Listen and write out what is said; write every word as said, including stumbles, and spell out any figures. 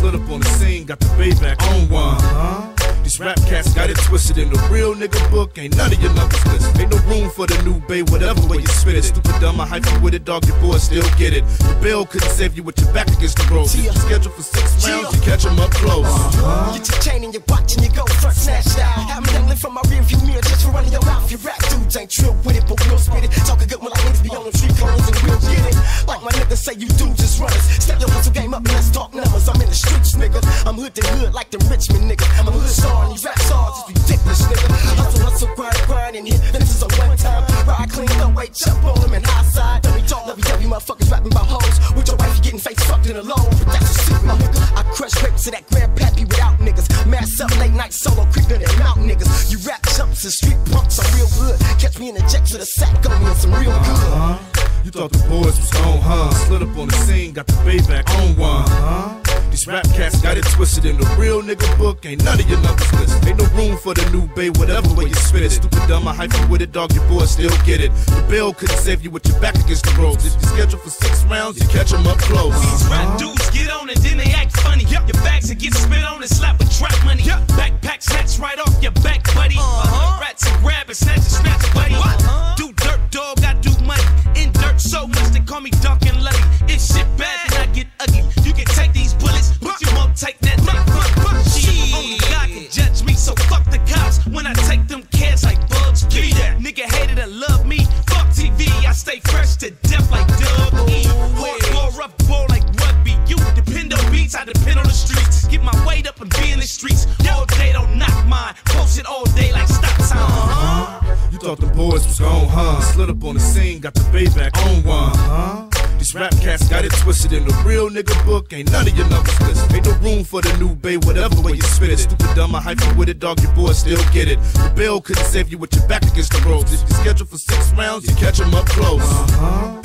Slid up on the scene, got the payback on one. Uh-huh. These rap cats got it twisted in the real nigga book. Ain't none of your numbers listed. Ain't no room for the new bay, whatever way you spit it. Stupid dumb, I hype you with it, dog, your boy still get it. The bill couldn't save you with your back against the road. If you scheduled for six rounds, you catch them up close. Uh-huh. Get your chain and your watch and you go front snatch style. Have me dangling from my rear view mirror just for running your mouth. Your rap dudes ain't trill with it, but we'll spit it. Talking good when like niggas be on them street corners and we'll get it. Like my niggas say you do just runners. Step your hustle game up and let's talk numbers. I'm in the streets, nigga. I'm hood to hood like the Richmond nigga. I'm a hood star and these rap stars is ridiculous, nigga. Hustle, hustle, grind, grind and hit. Then this is a one time. Ride clean, no wait, jump on them and high side. Let me talk, let me tell you motherfuckers rapping about hoes. With your wife, you getting face fucked in alone. But that's a secret, nigga. I crush grapes to that grandpappy without niggas. Mass up late night solo creeping and mountain niggas. You rap jumps and street punks, I'm real good. Catch me in the jets with a sack on me and some real good. Uh-huh. You thought the boys was gone, huh? Slid up on the scene, got the payback on one. Uh-huh. These rap cats got it twisted in the real nigga book. Ain't none of your numbers listed. Ain't no room for the new bay, whatever way you spit it. Stupid dumb, I hype you with it, dog, your boy still get it. The bill couldn't save you with your back against the ropes. If you schedule for six rounds, you catch them up close. These rap dudes get on and then they act funny. Your bags that get spit on and slap with trap money. Backpack snatch right off your back, buddy. Uh-huh. Rats and grab and snatch and snatch, buddy. Uh-huh. Do dirt, dog, I do money. In dirt so much they call me Duck and Luddy. If shit bad, then I get ugly. You can take these bullets, but you won't take that nigga. Shit, only God can judge me, so fuck the cops. When I take them cans like bugs, give me that. Nigga hated to love me. Fuck T V, I stay fresh to death like Doug E. Hardcore rough ball like rugby. You depend on beats, I depend on the streets. Get my weight up and be in the streets. All day, don't knock mine. Post it all day like stop time. Uh-huh. You thought the boys was gone, huh? Slid up on the scene, got the payback on one. Uh-huh. These rap cats got it twisted in the real nigga book. Ain't none of your numbers listed. Ain't no room for the new bay, whatever way you spit it. Stupid dumb, I hype you with it, dog, your boy still get it. The bill couldn't save you with your back against the ropes. If you schedule for six rounds, you catch them up close. Uh-huh.